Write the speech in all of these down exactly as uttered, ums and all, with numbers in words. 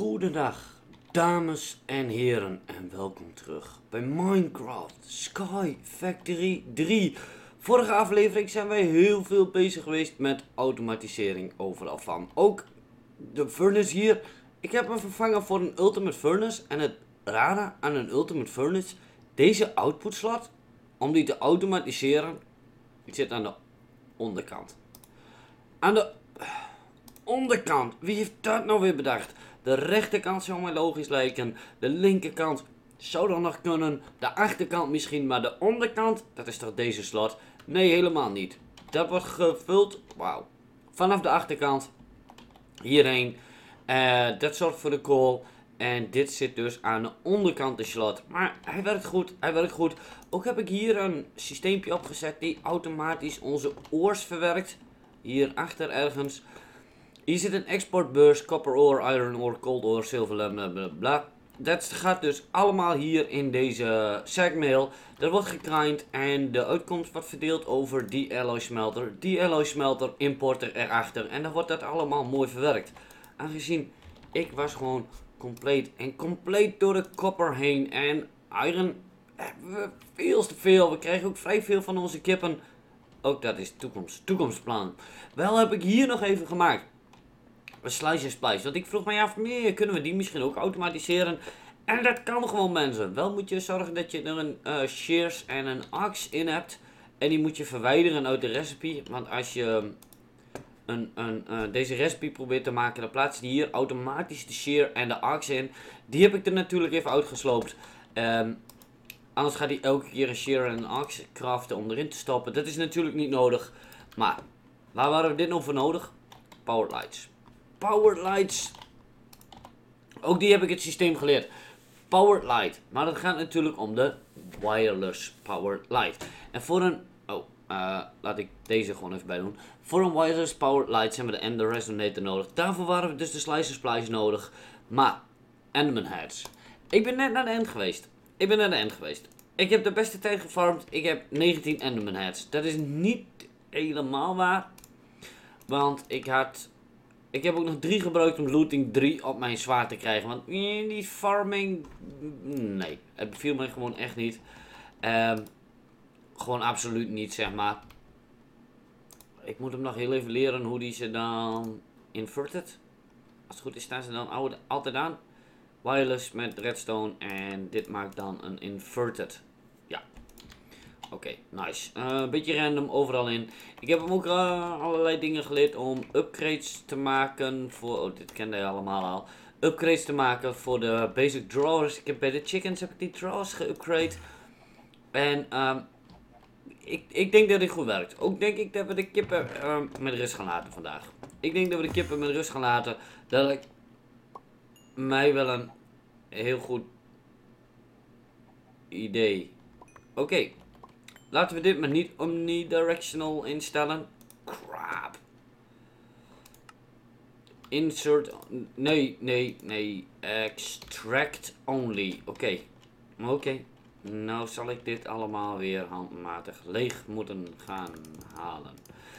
Goedendag, dames en heren, en welkom terug bij Minecraft Sky Factory drie. Vorige aflevering zijn wij heel veel bezig geweest met automatisering overal van. Ook de furnace hier. Ik heb hem vervangen voor een ultimate furnace. En het rare aan een ultimate furnace, deze output slot, om die te automatiseren, die zit aan de onderkant. Aan de onderkant, wie heeft dat nou weer bedacht? De rechterkant zou mij logisch lijken. De linkerkant zou dan nog kunnen. De achterkant misschien. Maar de onderkant, dat is toch deze slot? Nee, helemaal niet. Dat wordt gevuld. Wauw. Vanaf de achterkant. Hierheen. Uh, dat zorgt voor de kool. En dit zit dus aan de onderkant de slot. Maar hij werkt goed. Hij werkt goed. Ook heb ik hier een systeempje opgezet die automatisch onze oors verwerkt. Hierachter ergens. Hier zit een exportbeurs, copper ore, iron ore, cold ore, silver, bla bla bla. Dat gaat dus allemaal hier in deze sagmail. Dat wordt gekleind en de uitkomst wordt verdeeld over die alloy smelter. Die alloy smelter, importer erachter. En dan wordt dat allemaal mooi verwerkt. Aangezien ik was gewoon compleet en compleet door de copper heen. En iron hebben we veel te veel. We krijgen ook vrij veel van onze kippen. Ook dat is toekomst, toekomstplan. Wel heb ik hier nog even gemaakt. Een slice en splice. Want ik vroeg mij af, meer kunnen we die misschien ook automatiseren? En dat kan gewoon, mensen. Wel moet je zorgen dat je er een uh, shears en een axe in hebt. En die moet je verwijderen uit de recipe. Want als je een, een, uh, deze recipe probeert te maken, dan plaats je hier automatisch de shear en de axe in. Die heb ik er natuurlijk even uitgesloopt. Um, anders gaat hij elke keer een shear en een axe craften om erin te stoppen. Dat is natuurlijk niet nodig. Maar waar waren we dit nog voor nodig? Power lights. Power lights. Ook die heb ik het systeem geleerd. Power light. Maar het gaat natuurlijk om de wireless power light. En voor een... Oh, uh, laat ik deze gewoon even bij doen. Voor een wireless power light hebben we de Ender Resonator nodig. Daarvoor waren we dus de slicer splice nodig. Maar, Enderman heads. Ik ben net naar de end geweest. Ik ben naar de end geweest. Ik heb de beste tijd gefarmd. Ik heb negentien Enderman heads. Dat is niet helemaal waar. Want ik had... Ik heb ook nog drie gebruikt om looting drie op mijn zwaard te krijgen. Want die farming... Nee, het beviel mij gewoon echt niet. Um, gewoon absoluut niet, zeg maar. Ik moet hem nog heel even leren hoe die ze dan... Inverted. Als het goed is staan ze dan oude, altijd aan. Wireless met redstone. En dit maakt dan een inverted. Ja. Oké, okay, nice. Een uh, beetje random overal in. Ik heb hem ook uh, allerlei dingen geleerd om upgrades te maken voor... Oh, dit kende je allemaal al. Upgrades te maken voor de basic drawers. Ik heb bij de chickens heb ik die drawers geupgrade. En um, ik, ik denk dat dit goed werkt. Ook denk ik dat we de kippen uh, met rust gaan laten vandaag. Ik denk dat we de kippen met rust gaan laten. Dat ik mij wel een heel goed idee. Oké. Okay. Laten we dit maar niet omnidirectional instellen. Crap. Insert. Nee, nee, nee. Extract only. Oké. Okay. Oké. Okay. Nou zal ik dit allemaal weer handmatig leeg moeten gaan halen.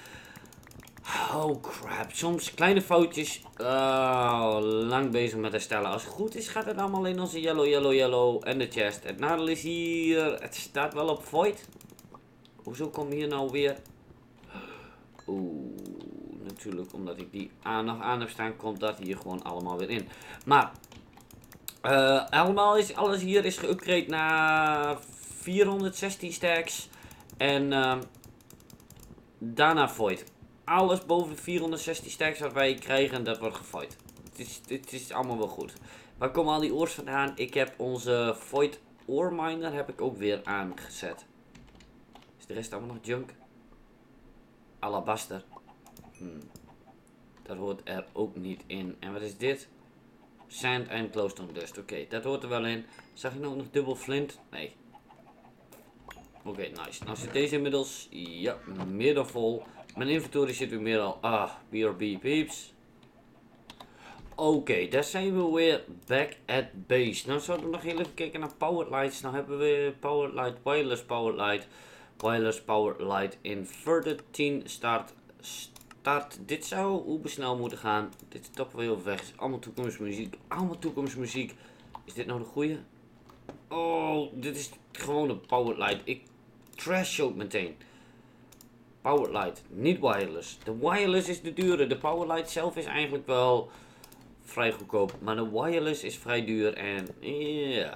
Oh crap. Soms kleine foutjes. Oh, lang bezig met herstellen. Als het goed is gaat het allemaal in onze yellow, yellow, yellow en de chest. Het nadeel is hier. Het staat wel op void. Hoezo kom hier nou weer? Oeh, natuurlijk omdat ik die aan nog aan heb staan, komt dat hier gewoon allemaal weer in. Maar, uh, allemaal is alles hier is geüpgrade naar vierhonderdzestien stacks. En uh, daarna void. Alles boven de vierhonderdzestien stacks wat wij krijgen, dat wordt gevoid. Het is, het is allemaal wel goed. Waar komen al die oors vandaan? Ik heb onze void ore miner heb ik ook weer aangezet. Is de rest allemaal nog junk? Alabaster. Hmm. Dat hoort er ook niet in. En wat is dit? Sand en glowstone dust. Oké, okay, dat hoort er wel in. Zag ik nou nog dubbel flint? Nee. Oké, okay, nice. Nou zit deze inmiddels... Ja, meer dan vol. Mijn inventory zit weer meer al... Ah, B R B peeps. Oké, okay, daar zijn we weer back at base. Nou zouden we nog heel even kijken naar power lights. Nou hebben we power light, wireless power light... Wireless power light inverted tien start start. Dit zou ubersnel moeten gaan. Dit is toch wel heel weg. Allemaal toekomstmuziek. Allemaal toekomstmuziek. Is dit nou de goeie? Oh, dit is gewoon een powerlight. Ik trash ook meteen. Powerlight, niet wireless. De wireless is de dure. De powerlight zelf is eigenlijk wel vrij goedkoop. Maar de wireless is vrij duur. En ja. Yeah.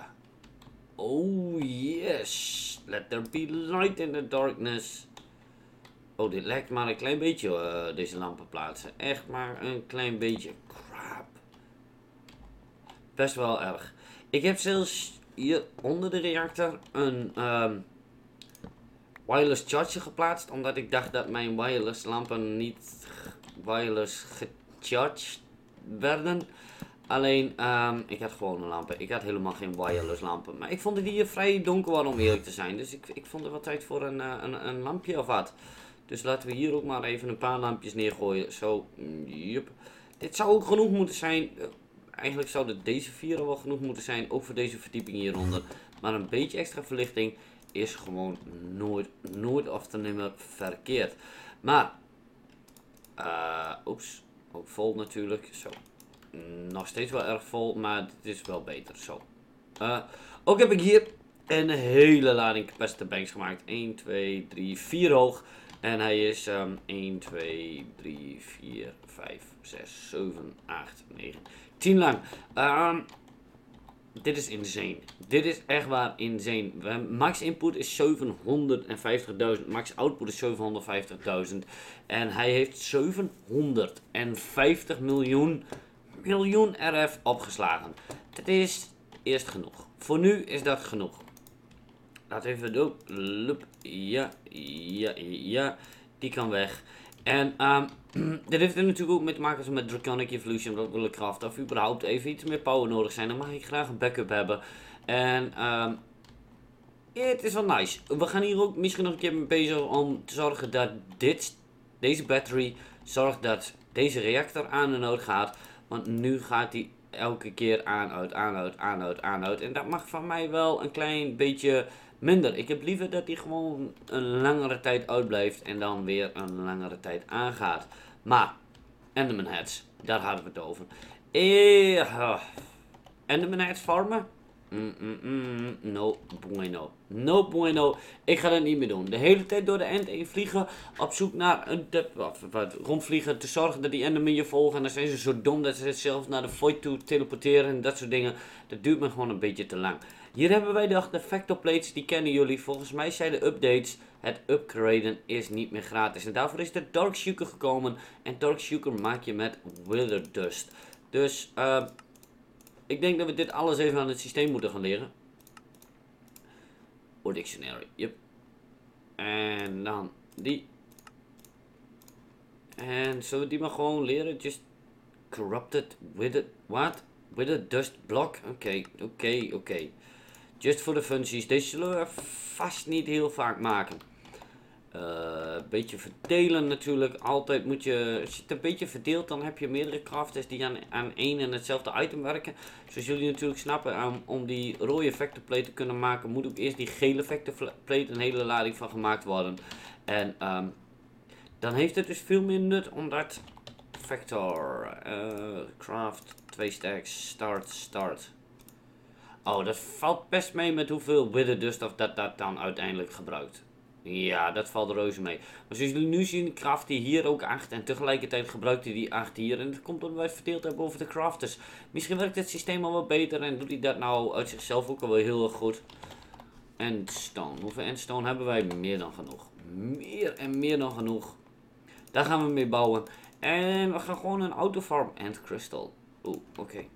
Oh yes. Let there be light in the darkness. Oh, dit lijkt maar een klein beetje uh, deze lampen plaatsen. Echt maar een klein beetje. Crap. Best wel erg. Ik heb zelfs hier onder de reactor een um, wireless charger geplaatst. Omdat ik dacht dat mijn wireless lampen niet wireless gecharged werden. Alleen, um, ik had gewone lampen. Ik had helemaal geen wireless lampen. Maar ik vond het hier vrij donker waren om eerlijk te zijn. Dus ik, ik vond het wel tijd voor een, uh, een, een lampje of wat. Dus laten we hier ook maar even een paar lampjes neergooien. Zo, yep. Dit zou ook genoeg moeten zijn. Eigenlijk zouden deze vier al wel genoeg moeten zijn. Ook voor deze verdieping hieronder. Maar een beetje extra verlichting is gewoon nooit, nooit of te nimmer verkeerd. Maar, uh, oeps, ook vol natuurlijk. Zo. Nog steeds wel erg vol, maar dit is wel beter. Zo. Uh, ook heb ik hier een hele lading capacitor banks gemaakt. een, twee, drie, vier hoog. En hij is um, een, twee, drie, vier, vijf, zes, zeven, acht, negen, tien lang. Um, dit is insane. Dit is echt waar insane. Max input is zevenhonderdvijftigduizend. Max output is zevenhonderdvijftigduizend. En hij heeft zevenhonderdvijftig miljoen, miljoen R F opgeslagen. Dat is eerst genoeg. Voor nu is dat genoeg. Laat even doen. Ja, ja, ja. Die kan weg. En um, dit heeft er natuurlijk ook mee te maken met Draconic Evolution, dat wil ik craften. Of überhaupt even iets meer power nodig zijn. Dan mag ik graag een backup hebben. En um, ja, het is wel nice. We gaan hier ook misschien nog een keer mee bezig om te zorgen dat dit, deze battery, zorgt dat deze reactor aan de nood gaat. Want nu gaat die elke keer aan, uit, aan, uit, aan, uit, aan, uit. En dat mag van mij wel een klein beetje minder. Ik heb liever dat die gewoon een langere tijd uitblijft en dan weer een langere tijd aangaat. Maar, Enderman Heads, daar hadden we het over. Eh, Enderman Heads farmen? Mm, mm, mm, no bueno. No bueno. Ik ga dat niet meer doen. De hele tijd door de end heen vliegen. Op zoek naar een wat, wat, rondvliegen. Te zorgen dat die Enderman je volgen. En dan zijn ze zo dom dat ze zelf naar de void toe teleporteren. En dat soort dingen. Dat duurt me gewoon een beetje te lang. Hier hebben wij de Factor Plates. Die kennen jullie. Volgens mij zijn de updates. Het upgraden is niet meer gratis. En daarvoor is de Dark Shulker gekomen. En Dark Shulker maak je met Wither Dust. Dus, eh... Uh, ik denk dat we dit alles even aan het systeem moeten gaan leren. Or dictionary, yep. En dan die. En zullen we die maar gewoon leren? Just corrupted with it, what? With a dust block? Oké, okay, oké, okay, oké. Okay. Just voor de functies. Deze zullen we vast niet heel vaak maken. Een uh, beetje verdelen natuurlijk. Altijd moet je, als je het een beetje verdeelt, dan heb je meerdere crafters die aan, aan één en hetzelfde item werken. Zoals jullie natuurlijk snappen, um, om die rode vector plate te kunnen maken, moet ook eerst die gele vector plate een hele lading van gemaakt worden. En um, dan heeft het dus veel meer nut, omdat vector, uh, craft, twee stacks, start, start. Oh, dat valt best mee met hoeveel wither dust of dat dat dan uiteindelijk gebruikt. Ja, dat valt reuze mee. Maar zoals jullie nu zien, craft hij hier ook acht. En tegelijkertijd gebruikt hij die acht hier. En dat komt omdat wij het verdeeld hebben over de crafters. Misschien werkt het systeem al wat beter. En doet hij dat nou uit zichzelf ook al wel heel erg goed. Endstone. Hoeveel endstone hebben wij? Meer dan genoeg. Meer en meer dan genoeg. Daar gaan we mee bouwen. En we gaan gewoon een autofarm. End crystal. Oeh, oké. Okay.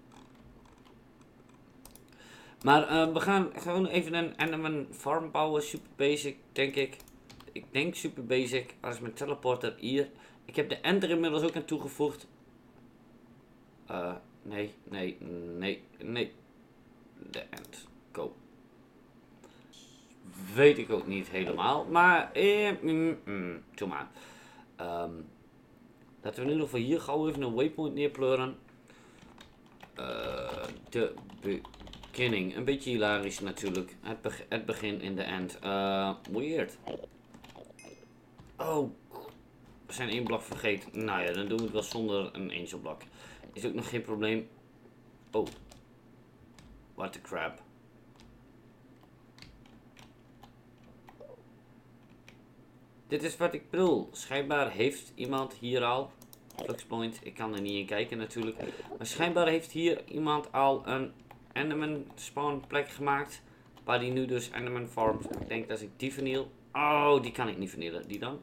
Maar uh, we gaan gewoon even een Enderman farm bouwen. Super basic, denk ik. Ik denk super basic. Als mijn teleporter hier. Ik heb de ender inmiddels ook aan toegevoegd. Uh, nee, nee, nee, nee. De end. Go. Weet ik ook niet helemaal. Maar, eh, mm, mm, doe maar. Um, laten we in ieder geval hier gauw even een waypoint neerpleuren. Uh, de beginning. Een beetje hilarisch natuurlijk. Het, be het begin in de end. Uh, weird. Oh. we zijn één blok vergeten. Nou ja, dan doen we het wel zonder een angel blok. Is ook nog geen probleem. Oh. What the crap. Dit is wat ik bedoel. Schijnbaar heeft iemand hier al... Fluxpoint, ik kan er niet in kijken natuurlijk. Maar schijnbaar heeft hier iemand al een Enderman spawn plek gemaakt. Waar die nu dus Enderman farmt. Ik denk dat ik die verniel. Oh, die kan ik niet vernielen. Die dan?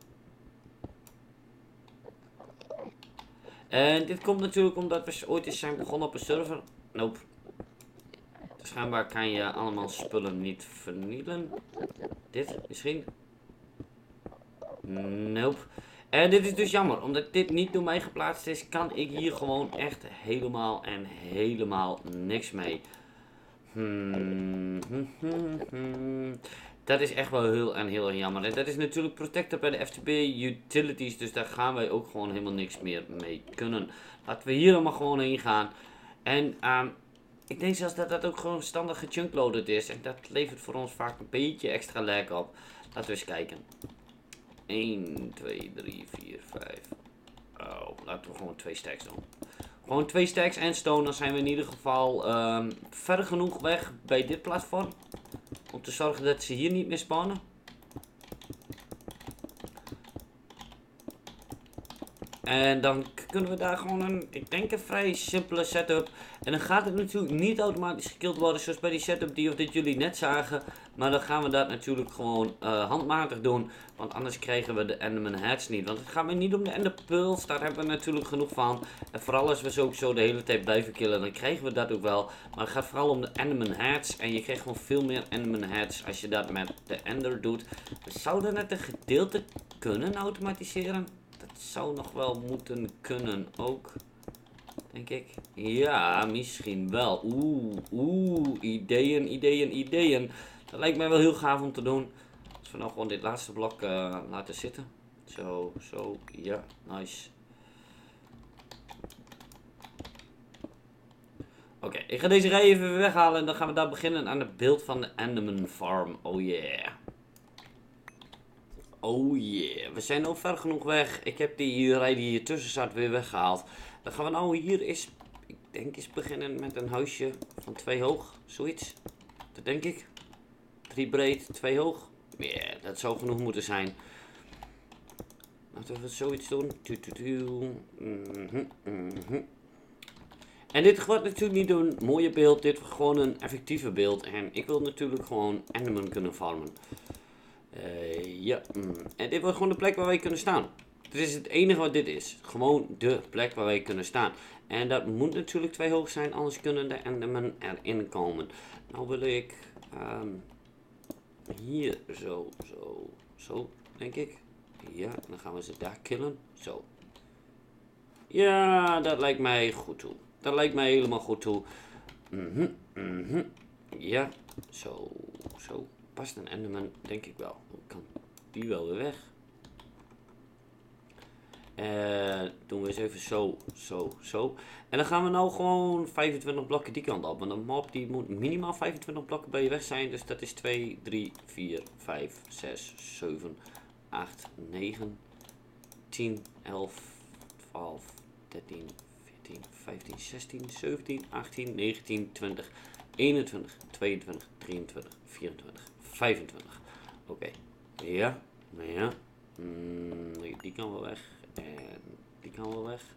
En dit komt natuurlijk omdat we ooit eens zijn begonnen op een server. Nope. Schijnbaar kan je allemaal spullen niet vernielen. Dit misschien? Nope. En dit is dus jammer, omdat dit niet door mij geplaatst is, kan ik hier gewoon echt helemaal en helemaal niks mee. Hmm, hmm, hmm, hmm. Dat is echt wel heel en heel erg jammer. En dat is natuurlijk protected bij de F T B utilities, dus daar gaan wij ook gewoon helemaal niks meer mee kunnen. Laten we hier allemaal gewoon heen gaan. En um, ik denk zelfs dat dat ook gewoon standaard gechunkloaded is. En dat levert voor ons vaak een beetje extra lag op. Laten we eens kijken. één, twee, drie, vier, vijf. Oh, laten we gewoon twee stacks doen. Gewoon twee stacks en stone. Dan zijn we in ieder geval um, ver genoeg weg bij dit platform. Om te zorgen dat ze hier niet meer spawnen. En dan kunnen we daar gewoon een, ik denk een vrij simpele setup. En dan gaat het natuurlijk niet automatisch gekilld worden zoals bij die setup die of dit jullie net zagen. Maar dan gaan we dat natuurlijk gewoon uh, handmatig doen. Want anders krijgen we de Enderman Heads niet. Want het gaat me niet om de Ender Pearls, daar hebben we natuurlijk genoeg van. En vooral als we ze ook zo de hele tijd blijven killen, dan krijgen we dat ook wel. Maar het gaat vooral om de Enderman Heads. En je krijgt gewoon veel meer Enderman Heads als je dat met de Ender doet. We zouden het een gedeelte kunnen automatiseren. Dat zou nog wel moeten kunnen ook. Denk ik. Ja, misschien wel. Oeh, oeh. Ideeën, ideeën, ideeën. Dat lijkt mij wel heel gaaf om te doen. Als we nou gewoon dit laatste blok uh, laten zitten. Zo, zo. Ja, nice. Oké, okay, ik ga deze rij even weghalen. En dan gaan we daar beginnen aan het beeld van de Enderman Farm. Oh yeah. Oh yeah, we zijn ook ver genoeg weg. Ik heb die rij die hier tussen zat weer weggehaald. Dan gaan we nou hier eens, ik denk eens beginnen met een huisje van twee hoog. Zoiets. Dat denk ik. Drie breed, twee hoog. Ja, yeah, dat zou genoeg moeten zijn. Laten we zoiets doen. Mm-hmm, mm-hmm. En dit wordt natuurlijk niet een mooie beeld. Dit wordt gewoon een effectieve beeld. En ik wil natuurlijk gewoon Enderman kunnen farmen. Uh, ja, mm. En dit wordt gewoon de plek waar wij kunnen staan. Dit is het enige wat dit is. Gewoon de plek waar wij kunnen staan. En dat moet natuurlijk twee hoog zijn, anders kunnen de Endermen erin komen. Nou wil ik um, hier zo, zo, zo, denk ik. Ja, dan gaan we ze daar killen. Zo. Ja, dat lijkt mij goed toe. Dat lijkt mij helemaal goed toe. Mm-hmm, mm-hmm. Ja, zo, zo. Past een Enderman, denk ik wel. Kan die wel weer weg. Uh, doen we eens even zo, zo, zo. En dan gaan we nou gewoon vijfentwintig blokken die kant op. Want een mob die moet minimaal vijfentwintig blokken bij je weg zijn. Dus dat is twee, drie, vier, vijf, zes, zeven, acht, negen, tien, elf, twaalf, dertien, veertien, vijftien, zestien, zeventien, achttien, negentien, twintig, eenentwintig, tweeëntwintig, drieëntwintig, vierentwintig, vijfentwintig. Oké. Okay. Ja. Ja. Mm, die kan wel weg. En die kan wel weg.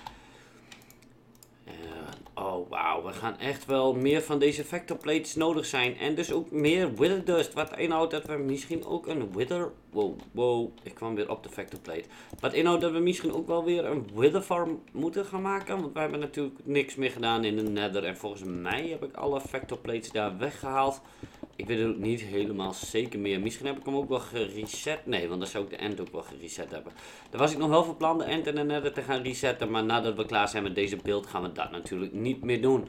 En, oh wauw, we gaan echt wel meer van deze vector plates nodig zijn. En dus ook meer wither dust. Wat inhoudt dat we misschien ook een wither... Wow, wow, ik kwam weer op de vector plate. Wat inhoudt dat we misschien ook wel weer een wither farm moeten gaan maken. Want wij hebben natuurlijk niks meer gedaan in de nether. En volgens mij heb ik alle vector plates daar weggehaald. Ik weet het ook niet helemaal zeker meer. Misschien heb ik hem ook wel gereset. Nee, want dan zou ik de end ook wel gereset hebben. Daar was ik nog wel van plan de end en de nether te gaan resetten. Maar nadat we klaar zijn met deze beeld gaan we dat natuurlijk niet meer doen.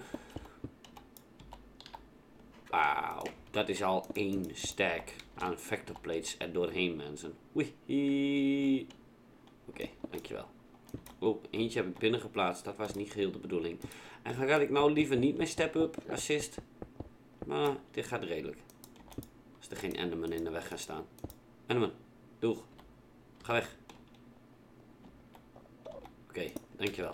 Wauw. Dat is al één stack aan vector plates er doorheen, mensen. Oei. Oké, okay, dankjewel. Oh, eentje heb ik binnen geplaatst. Dat was niet geheel de bedoeling. En ga ik nou liever niet meer step-up assist. Maar dit gaat redelijk. Als er geen Enderman in de weg gaat staan. Enderman, doeg. Ga weg. okay, dankjewel.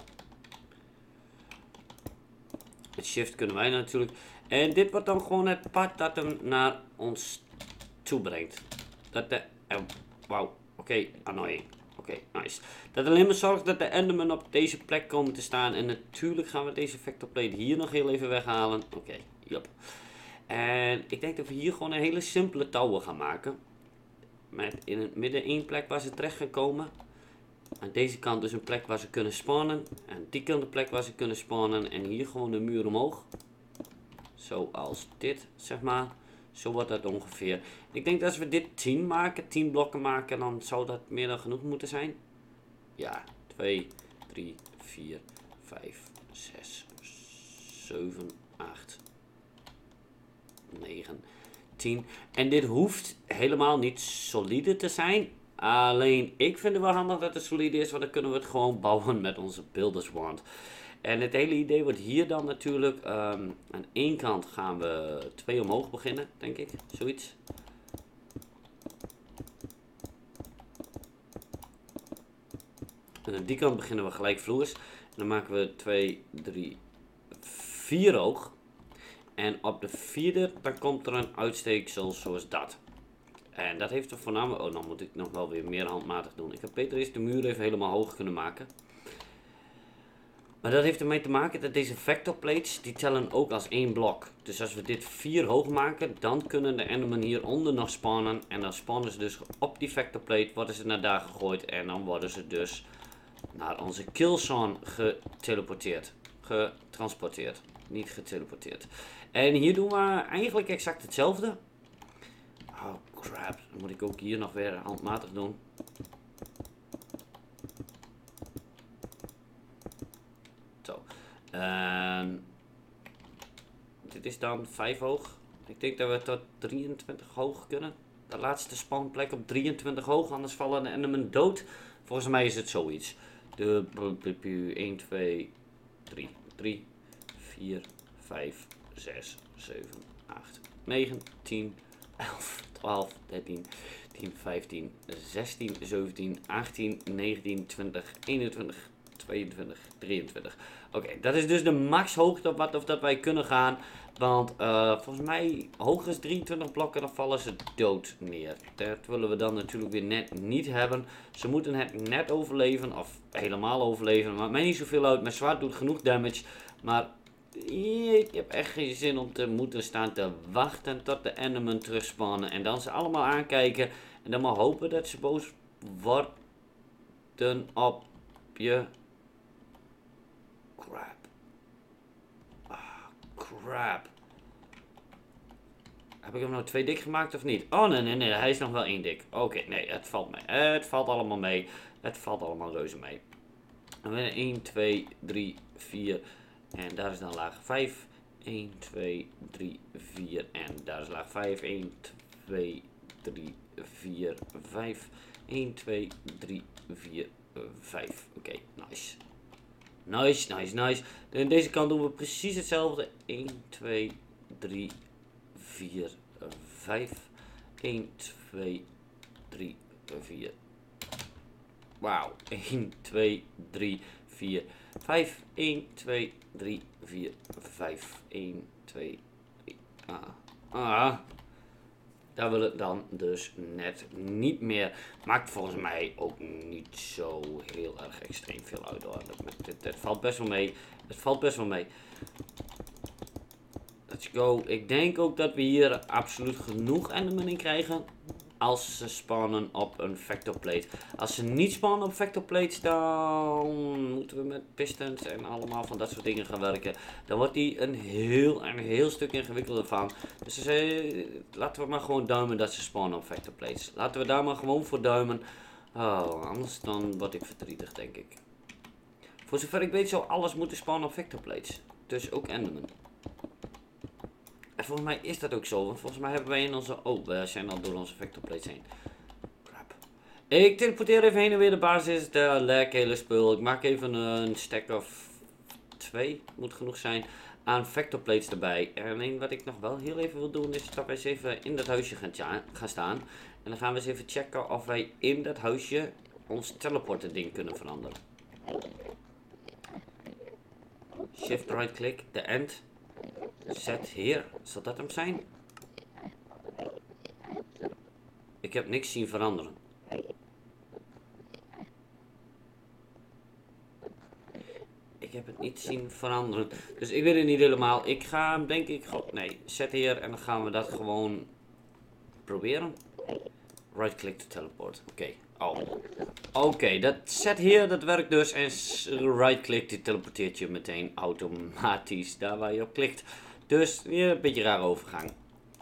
Met shift kunnen wij natuurlijk. En dit wordt dan gewoon het pad dat hem naar ons toe brengt. Dat de... Oh, wauw. Oké, okay, annoying. Oké, okay, nice. Dat alleen maar zorgt dat de Endermen op deze plek komen te staan. En natuurlijk gaan we deze vector plate hier nog heel even weghalen. Oké, okay, yep. En ik denk dat we hier gewoon een hele simpele tower gaan maken. Met in het midden één plek waar ze terecht gaan komen. Aan deze kant dus een plek waar ze kunnen spawnen. En die kant een plek waar ze kunnen spawnen. En hier gewoon een muur omhoog. Zoals dit, zeg maar. Zo wordt dat ongeveer. Ik denk dat als we dit tien maken, tien blokken maken, dan zou dat meer dan genoeg moeten zijn. Ja, twee, drie, vier, vijf, zes, zeven, acht, negen, tien. En dit hoeft helemaal niet solide te zijn. Alleen, ik vind het wel handig dat het solide is, want dan kunnen we het gewoon bouwen met onze builders wand. En het hele idee wordt hier dan natuurlijk, um, aan één kant gaan we twee omhoog beginnen, denk ik, zoiets. En aan die kant beginnen we gelijkvloers. En dan maken we twee, drie, vier hoog. En op de vierde, dan komt er een uitsteeksel zoals dat. En dat heeft er voornamelijk... Oh, dan moet ik nog wel weer meer handmatig doen. Ik heb beter eerst de muur even helemaal hoog kunnen maken. Maar dat heeft ermee te maken dat deze vector plates, die tellen ook als één blok. Dus als we dit vier hoog maken, dan kunnen de endermen hieronder nog spawnen. En dan spawnen ze dus op die vector plate, worden ze naar daar gegooid. En dan worden ze dus naar onze killzone geteleporteerd. Getransporteerd. Niet geteleporteerd. En hier doen we eigenlijk exact hetzelfde. Oh crap, dan moet ik ook hier nog weer handmatig doen. Zo. Um, dit is dan vijf hoog. Ik denk dat we tot drieëntwintig hoog kunnen. De laatste spanplek op drieëntwintig hoog, anders vallen de endermen dood. Volgens mij is het zoiets. De één, twee, drie, drie, vier, vijf, zes, zeven, acht, negen, tien, elf, twaalf, dertien, tien, vijftien, zestien, zeventien, achttien, negentien, twintig, eenentwintig, tweeëntwintig, drieëntwintig. Oké, okay, dat is dus de max hoogte op wat of dat wij kunnen gaan. Want uh, volgens mij hoger is drieëntwintig blokken, dan vallen ze dood neer. Dat willen we dan natuurlijk weer net niet hebben. Ze moeten het net overleven, of helemaal overleven. Maakt mij niet zoveel uit, mijn zwaard doet genoeg damage. Maar ik heb echt geen zin om te moeten staan te wachten tot de endermen terugspannen. En dan ze allemaal aankijken. En dan maar hopen dat ze boos worden op je. Crap. Ah, crap. Heb ik hem nou twee dik gemaakt of niet? Oh nee, nee, nee. Hij is nog wel één dik. Oké, okay, nee. Het valt mee. Het valt allemaal mee. Het valt allemaal reuze mee. Dan ben één, twee, drie, vier. En daar is dan laag vijf. één, twee, drie, vier. En daar is laag vijf. één, twee, drie, vier, vijf. één, twee, drie, vier, vijf. Oké, okay, nice. Nice, nice, nice. En deze kant doen we precies hetzelfde. één, twee, drie, vier, vijf. één, twee, drie, vier. Wauw. één, twee, drie, vier, vijf. één, twee, drie, vier, vijf. één, twee, drie. Ah. Ah. Daar wil ik dan dus net niet meer. Maakt volgens mij ook niet zo heel erg extreem veel uit hoor. Het, het valt best wel mee. Het valt best wel mee. Let's go. Ik denk ook dat we hier absoluut genoeg endermen in krijgen. Als ze spawnen op een vector plate. Als ze niet spawnen op vector plates, dan moeten we met pistons en allemaal van dat soort dingen gaan werken. Dan wordt die een heel, een heel stuk ingewikkelder van. Dus uh, laten we maar gewoon duimen dat ze spawnen op vector plates. Laten we daar maar gewoon voor duimen. Oh, anders dan word ik verdrietig, denk ik. Voor zover ik weet zou alles moeten spawnen op vector plates. Dus ook endermen. En volgens mij is dat ook zo, want volgens mij hebben wij in onze... Oh, we zijn al door onze vector plates heen. Crap. Ik teleporteer even heen en weer de basis, de lek, hele spul. Ik maak even een stack of twee, moet genoeg zijn, aan vector plates erbij. En alleen wat ik nog wel heel even wil doen, is dat wij eens even in dat huisje gaan, gaan staan. En dan gaan we eens even checken of wij in dat huisje ons teleporten ding kunnen veranderen. Shift right click, de end. Set hier, zal dat hem zijn? Ik heb niks zien veranderen. Ik heb het niet zien veranderen. Dus ik weet het niet helemaal. Ik ga hem denk ik... Nee, zet hier en dan gaan we dat gewoon proberen. Right click to teleport. Oké. Okay. Oh. Oké, okay, dat zet hier, dat werkt dus. En right click die teleporteert je meteen automatisch daar waar je op klikt. Dus ja, een beetje rare overgang.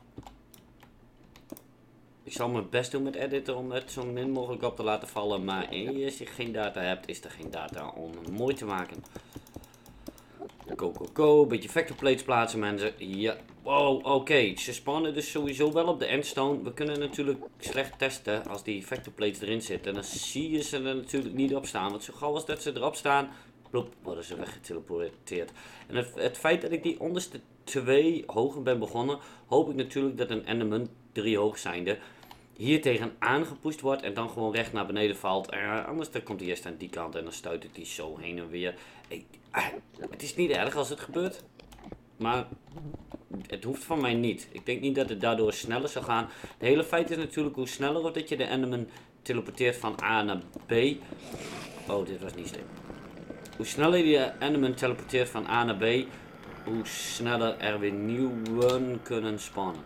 Ik zal mijn best doen met editen om het zo min mogelijk op te laten vallen. Maar als je geen data hebt, is er geen data om het mooi te maken. Go, go, go. Een beetje vector plates plaatsen, mensen. Ja. Wow, oké. Okay. Ze spannen dus sowieso wel op de endstone. We kunnen natuurlijk slecht testen als die vector plates erin zitten. En dan zie je ze er natuurlijk niet op staan. Want zo gauw als dat ze erop staan, plop, worden ze weggeteleporteerd. En het, het feit dat ik die onderste twee hoger ben begonnen, hoop ik natuurlijk dat een enderman drie hoog zijnde hier tegen aangepusht wordt en dan gewoon recht naar beneden valt. Uh, anders dan komt hij eerst aan die kant en dan stuit het hij zo heen en weer. Hey, uh, het is niet erg als het gebeurt. Maar het hoeft van mij niet. Ik denk niet dat het daardoor sneller zal gaan. Het hele feit is natuurlijk hoe sneller dat je de enderman teleporteert van A naar B. Oh, dit was niet slim. Hoe sneller je de enderman teleporteert van A naar B, hoe sneller er weer nieuwe kunnen spawnen.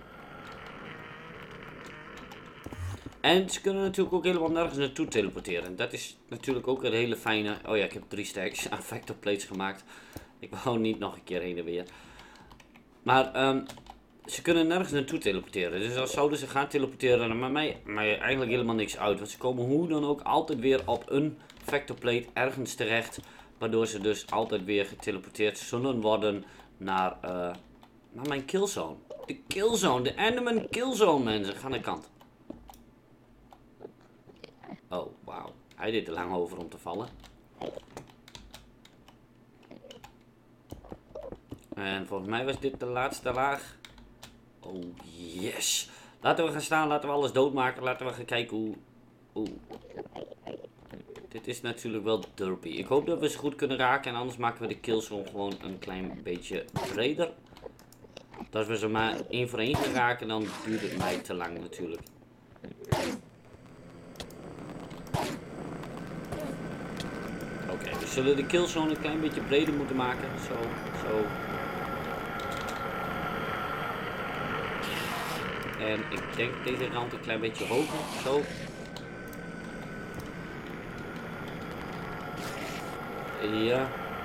En ze kunnen natuurlijk ook helemaal nergens naartoe teleporteren. Dat is natuurlijk ook een hele fijne... Oh ja, ik heb drie stacks aan vector plates gemaakt. Ik wou niet nog een keer heen en weer. Maar um, ze kunnen nergens naartoe teleporteren. Dus als zouden ze gaan teleporteren, dan maakt mij, mij eigenlijk helemaal niks uit. Want ze komen hoe dan ook altijd weer op een vector plate ergens terecht. Waardoor ze dus altijd weer geteleporteerd zullen worden naar, uh, naar mijn killzone. De killzone, de enderman killzone, mensen. Ga naar de kant. Oh, wauw. Hij deed er lang over om te vallen. En volgens mij was dit de laatste laag. Oh, yes. Laten we gaan staan, laten we alles doodmaken. Laten we gaan kijken hoe... Oeh. Dit is natuurlijk wel derpy. Ik hoop dat we ze goed kunnen raken. En anders maken we de killzone gewoon een klein beetje breder. Als we ze maar één voor één gaan raken, dan duurt het mij te lang natuurlijk. Oké, okay, we zullen de killzone een klein beetje breder moeten maken. Zo, zo. En ik denk deze rand een klein beetje hoger. Zo. Ja.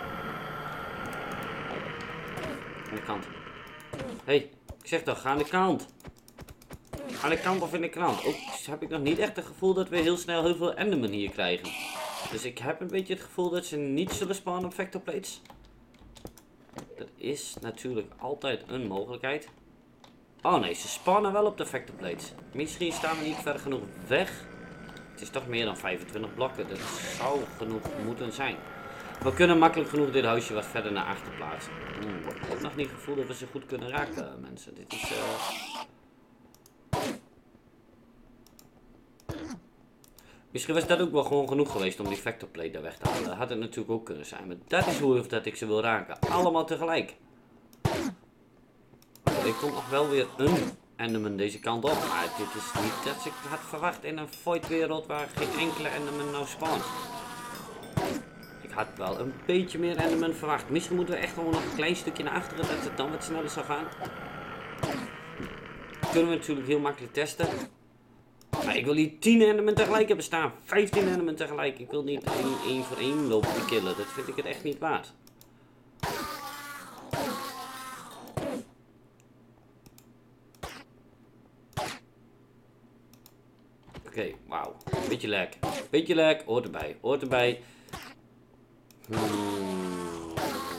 Aan de kant. Hé, hey, ik zeg toch, ga aan de kant. Aan de kant of in de krant. Ook heb ik nog niet echt het gevoel dat we heel snel heel veel endermen hier krijgen. Dus ik heb een beetje het gevoel dat ze niet zullen spawnen op vector plates. Dat is natuurlijk altijd een mogelijkheid. Oh nee, ze spannen wel op de vector plates. Misschien staan we niet ver genoeg weg. Het is toch meer dan vijfentwintig blokken. Dat zou genoeg moeten zijn. We kunnen makkelijk genoeg dit huisje wat verder naar achter plaatsen. Hmm, ik heb nog niet het gevoel dat we ze goed kunnen raken, mensen. Dit is... Uh... Misschien was dat ook wel gewoon genoeg geweest om die vector plate daar weg te halen. Dat had het natuurlijk ook kunnen zijn. Maar dat is hoe dat ik ze wil raken. Allemaal tegelijk. Er komt nog wel weer een enderman deze kant op. Maar dit is niet dat ik had verwacht in een void wereld waar geen enkele enderman nou spawnt. Ik had wel een beetje meer enderman verwacht. Misschien moeten we echt gewoon nog een klein stukje naar achteren dat het dan wat sneller zou gaan. Dat kunnen we natuurlijk heel makkelijk testen. Maar ik wil niet tien endermen tegelijk hebben staan. vijftien endermen tegelijk. Ik wil niet één, één voor één lopen te killen. Dat vind ik het echt niet waard. Oké, okay, wauw. Beetje lek. Beetje lek. Hoort erbij. Hoort erbij. Hmm.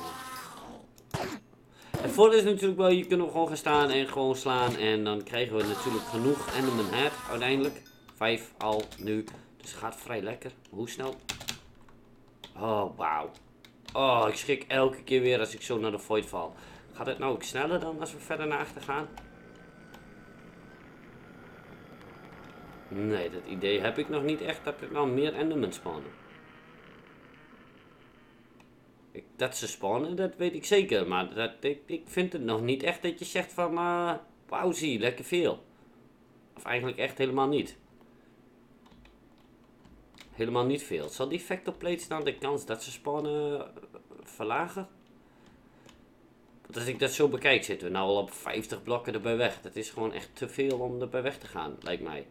Het voordeel is natuurlijk wel, je kunt gewoon gaan staan en gewoon slaan. En dan krijgen we natuurlijk genoeg enderman head uiteindelijk. Vijf al nu. Dus het gaat vrij lekker. Hoe snel? Oh, wauw. Oh, ik schrik elke keer weer als ik zo naar de void val. Gaat het nou ook sneller dan als we verder naar achter gaan? Nee, dat idee heb ik nog niet echt dat er nou meer endermen spawnen. Ik dat ze spawnen, dat weet ik zeker. Maar dat, ik, ik vind het nog niet echt dat je zegt van, uh, wauw zie, lekker veel. Of eigenlijk echt helemaal niet. Helemaal niet veel. Zal die vector plates dan de kans dat ze spawnen uh, verlagen? Want als ik dat zo bekijk, zitten we nou al op vijftig blokken erbij weg. Dat is gewoon echt te veel om erbij weg te gaan, lijkt mij.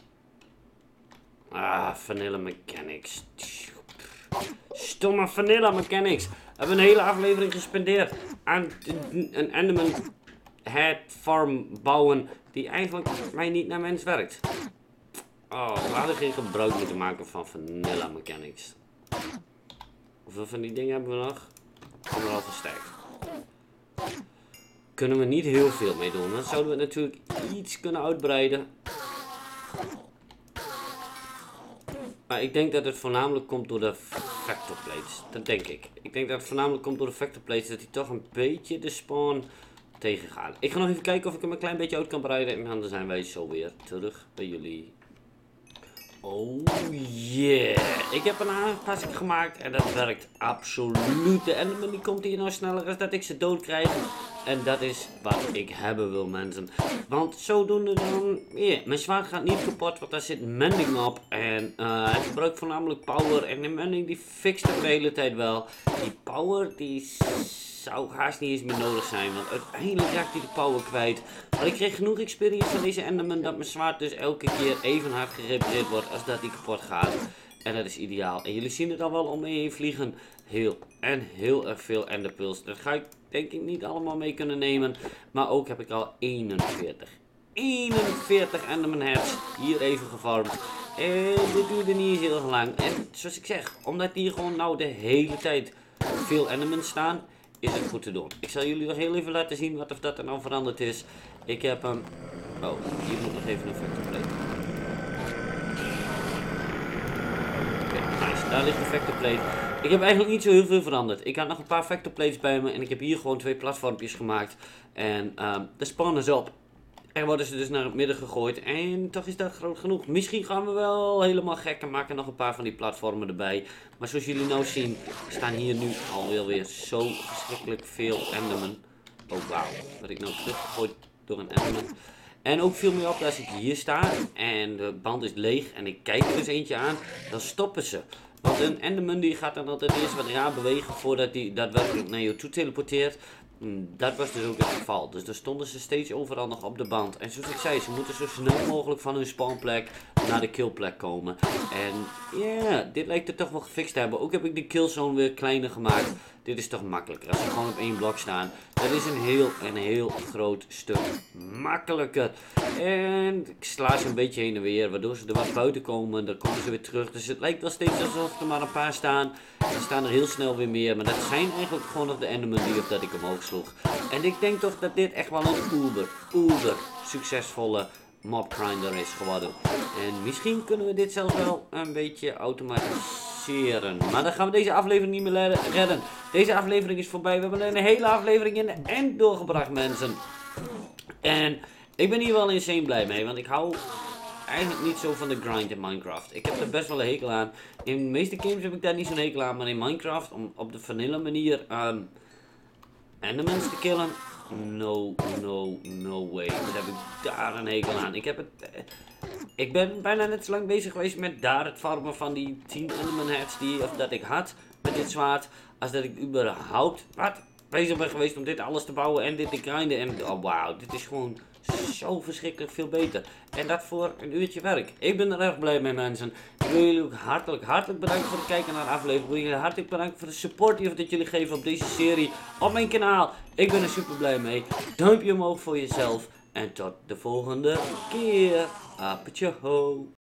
Ah, Vanilla Mechanics. Stomme Vanilla Mechanics. We hebben een hele aflevering gespendeerd aan een Enderman Head Farm bouwen die eigenlijk mij niet naar mens werkt. Oh, we hadden geen gebruik moeten maken van Vanilla Mechanics. Hoeveel van die dingen hebben we nog? Allemaal versterkt. Kunnen we niet heel veel mee doen. Dan zouden we natuurlijk iets kunnen uitbreiden. Maar ik denk dat het voornamelijk komt door de vector plates. Dat denk ik. Ik denk dat het voornamelijk komt door de vector plates. Dat die toch een beetje de spawn tegengaan. Ik ga nog even kijken of ik hem een klein beetje uit kan breiden. En dan zijn wij zo weer terug bij jullie. Oh yeah. Ik heb een aanpassing gemaakt en dat werkt absoluut. En die komt hier nou sneller als dat ik ze dood krijg. En dat is wat ik hebben wil, mensen. Want zodoende dan... Yeah, mijn zwaard gaat niet kapot, want daar zit mending op. En uh, hij gebruikt voornamelijk power. En de mending die fixt het de hele tijd wel. Die power die zou haast niet eens meer nodig zijn. Want uiteindelijk raakt hij de power kwijt. Maar ik kreeg genoeg experience van deze Enderman dat mijn zwaard dus elke keer even hard gerepareerd wordt als dat die kapot gaat. En dat is ideaal. En jullie zien het al wel om me heen vliegen. Heel en heel erg veel enderpearls. Dat ga ik denk ik niet allemaal mee kunnen nemen. Maar ook heb ik al eenenveertig. eenenveertig Enderman heads hier even gevormd. En dit duurde niet eens heel lang. En zoals ik zeg, omdat hier gewoon nou de hele tijd veel Endermans staan, is het goed te doen. Ik zal jullie nog heel even laten zien wat of dat er nou veranderd is. Ik heb hem... Um... Oh, hier moet nog even een vector plate. Oké, okay, nice. Daar ligt de vector plate. Ik heb eigenlijk niet zo heel veel veranderd. Ik had nog een paar vector plates bij me en ik heb hier gewoon twee platformpjes gemaakt. En um, de spannen ze op. En worden ze dus naar het midden gegooid. En toch is dat groot genoeg. Misschien gaan we wel helemaal gek en maken nog een paar van die platformen erbij. Maar zoals jullie nou zien, staan hier nu alweer zo verschrikkelijk veel Endermen. Oh wauw, word ik nou teruggegooid door een Enderman. En ook viel me op als ik hier sta en de band is leeg en ik kijk er dus eentje aan, dan stoppen ze. Want een Enderman die gaat dan altijd eerst wat raar bewegen voordat hij daadwerkelijk naar je toe teleporteert. Dat was dus ook het geval. Dus daar stonden ze steeds overal nog op de band. En zoals ik zei, ze moeten zo snel mogelijk van hun spawnplek naar de killplek komen. En ja, yeah, dit lijkt er toch wel gefixt te hebben. Ook heb ik de killzone weer kleiner gemaakt. Dit is toch makkelijker. Als ze gewoon op één blok staan. Dat is een heel en heel groot stuk makkelijker. En ik sla ze een beetje heen en weer. Waardoor ze er wat buiten komen. Dan komen ze weer terug. Dus het lijkt wel steeds alsof er maar een paar staan. Er staan er heel snel weer meer. Maar dat zijn eigenlijk gewoon nog de Endermen die op dat ik omhoog sloeg. En ik denk toch dat dit echt wel een uber, uber succesvolle mob grinder is geworden. En misschien kunnen we dit zelfs wel een beetje automatiseren. Maar dan gaan we deze aflevering niet meer redden. Deze aflevering is voorbij. We hebben een hele aflevering in de end doorgebracht, mensen. En ik ben hier wel insane blij mee. Want ik hou eigenlijk niet zo van de grind in Minecraft. Ik heb er best wel een hekel aan. In de meeste games heb ik daar niet zo'n hekel aan. Maar in Minecraft, om op de vanilla manier um, Endermans te killen, no, no, no way. Dat heb ik daar een hekel aan. Ik heb het... Uh, ik ben bijna net zo lang bezig geweest met daar het farmen van die tien Enderman heads die of dat ik had met dit zwaard. Als dat ik überhaupt wat bezig ben geweest om dit alles te bouwen en dit te grinden. En oh wauw, dit is gewoon zo verschrikkelijk veel beter. En dat voor een uurtje werk. Ik ben er erg blij mee, mensen. Ik wil jullie ook hartelijk, hartelijk bedanken voor het kijken naar de aflevering. Ik wil jullie hartelijk bedanken voor de support die dat jullie geven op deze serie op mijn kanaal. Ik ben er super blij mee. Duimpje omhoog voor jezelf. En tot de volgende keer. Apetje ho.